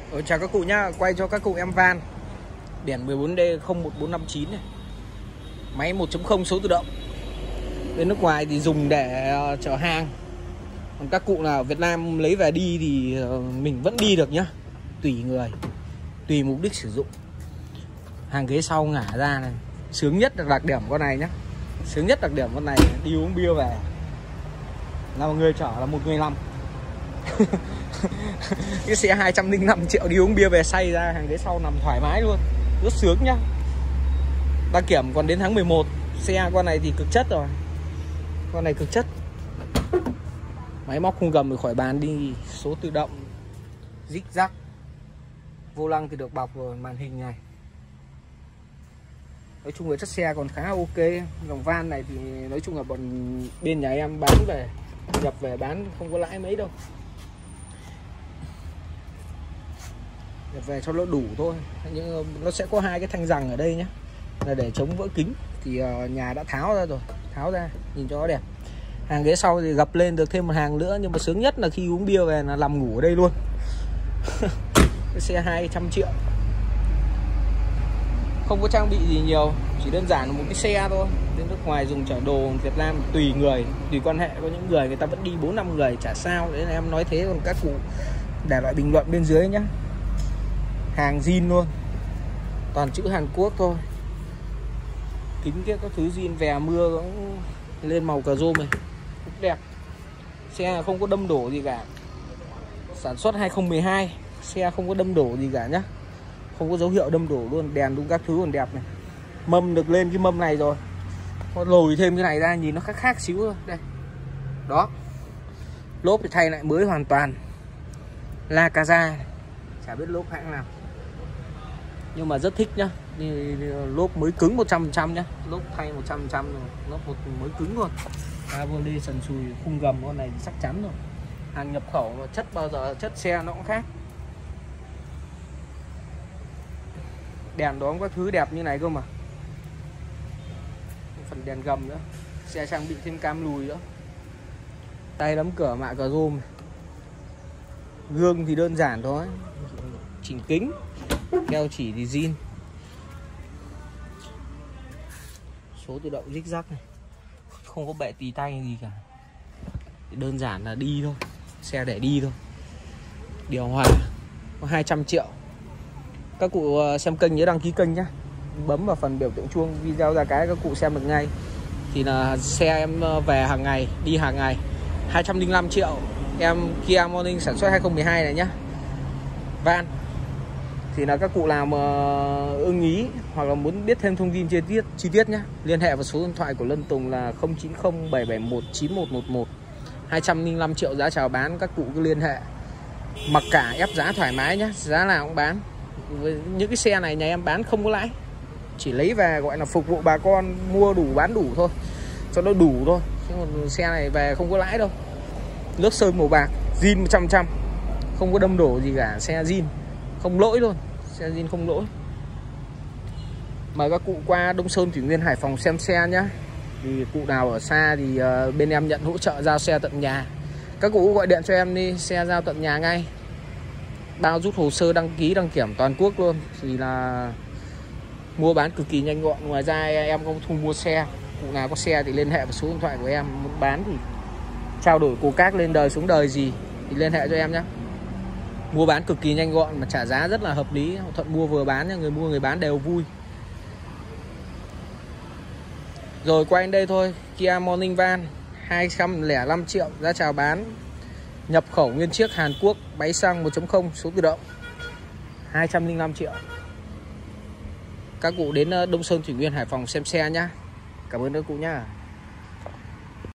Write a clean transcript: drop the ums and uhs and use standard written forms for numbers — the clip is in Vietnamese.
Chào các cụ nhá, quay cho các cụ em van biển 14D01459 này. Máy 1.0 số tự động. Bên nước ngoài thì dùng để chở hàng. Còn các cụ nào Việt Nam lấy về đi thì mình vẫn đi được nhá. Tùy người, tùy mục đích sử dụng. Hàng ghế sau ngả ra này. Sướng nhất là đặc điểm con này nhá. Sướng nhất đặc điểm con này đi uống bia về là một người chở là một người nằm. Cái xe 205 triệu đi uống bia về say ra hàng ghế sau nằm thoải mái luôn, rất sướng nhá. Đăng kiểm còn đến tháng 11. Xe con này thì cực chất rồi, con này cực chất. Máy móc khung gầm khỏi bàn đi, số tự động, rích rắc. Vô lăng thì được bọc rồi, màn hình này. Nói chung là chất xe còn khá ok. Dòng van này thì nói chung là bọn bên nhà em bán về, nhập về bán không có lãi mấy đâu. Nhập về cho nó đủ thôi. Nhưng nó sẽ có hai cái thanh rằng ở đây nhé, là để chống vỡ kính. Thì nhà đã tháo ra rồi, tháo ra nhìn cho nó đẹp. Hàng ghế sau thì gập lên được thêm một hàng nữa. Nhưng mà sướng nhất là khi uống bia về là nằm ngủ ở đây luôn. Cái xe 200 triệu. Không có trang bị gì nhiều, chỉ đơn giản là một cái xe thôi. Đến nước ngoài dùng chở đồ, Việt Nam tùy người, tùy quan hệ. Có những người ta vẫn đi 4-5 người chả sao. Đấy là em nói thế, còn các cụ để lại bình luận bên dưới nhá. Hàng zin luôn, toàn chữ Hàn Quốc thôi. Kính kia các thứ zin, về mưa cũng lên màu cà rôm này, rất đẹp. Xe không có đâm đổ gì cả, sản xuất 2012. Xe không có đâm đổ gì cả nhá, không có dấu hiệu đâm đổ luôn. Đèn đúng các thứ còn đẹp này. Mâm được lên cái mâm này rồi, có lồi thêm cái này ra nhìn nó khác xíu thôi. Đây, đó. Lốp thì thay lại mới hoàn toàn, La Casa, chả biết lốp hãng nào nhưng mà rất thích nhá. Lốp mới cứng 100% nhá, lốp thay 100% rồi, lốp mới cứng luôn. Carbon sần sùi, khung gầm con này chắc chắn rồi. Hàng nhập khẩu mà chất bao giờ chất xe nó cũng khác. Đèn đó có thứ đẹp như này cơ mà. Phần đèn gầm nữa, xe trang bị thêm cam lùi nữa. Tay đóng cửa mạ cà rôm. Gương thì đơn giản thôi, chỉnh kính, keo chỉ thì zin. Số tự động rích rắc này, không có bệ tì tay gì cả, đơn giản là đi thôi, xe để đi thôi. Điều hòa có 200 triệu. Các cụ xem kênh nhớ đăng ký kênh nhé, bấm vào phần biểu tượng chuông, video ra cái các cụ xem được ngay. Thì là xe em về hàng ngày, đi hàng ngày, 205 triệu. Em Kia Morning sản xuất 2012 này nhá, van. Thì là các cụ nào mà ưng ý hoặc là muốn biết thêm thông tin chi tiết nhé, liên hệ vào số điện thoại của Lân Tùng là 0907719111. 205 triệu giá chào bán, các cụ cứ liên hệ. Mặc cả ép giá thoải mái nhé, giá nào cũng bán. Với những cái xe này nhà em bán không có lãi, chỉ lấy về gọi là phục vụ bà con mua đủ bán đủ thôi, cho nó đủ thôi. Chứ còn xe này về không có lãi đâu. Nước sơn màu bạc, zin 100%, không có đâm đổ gì cả, xe zin không lỗi luôn, xe zin không lỗi. Mời các cụ qua Đông Sơn, Thủy Nguyên, Hải Phòng xem xe nhé. Thì cụ nào ở xa thì bên em nhận hỗ trợ giao xe tận nhà. Các cụ gọi điện cho em đi, xe giao tận nhà ngay, bao rút hồ sơ đăng ký đăng kiểm toàn quốc luôn. Thì là mua bán cực kỳ nhanh gọn. Ngoài ra em không thu mua xe, cụ nào có xe thì liên hệ vào số điện thoại của em. Muốn bán thì trao đổi cồ các lên đời xuống đời gì thì liên hệ cho em nhé. Mua bán cực kỳ nhanh gọn mà trả giá rất là hợp lý, thuận mua vừa bán nha, người mua người bán đều vui. Rồi quay đến đây thôi, Kia Morning Van 205 triệu giá chào bán. Nhập khẩu nguyên chiếc Hàn Quốc, máy xăng 1.0 số tự động, 205 triệu. Các cụ đến Đông Sơn, Thủy Nguyên, Hải Phòng xem xe nhá. Cảm ơn các cụ nhá.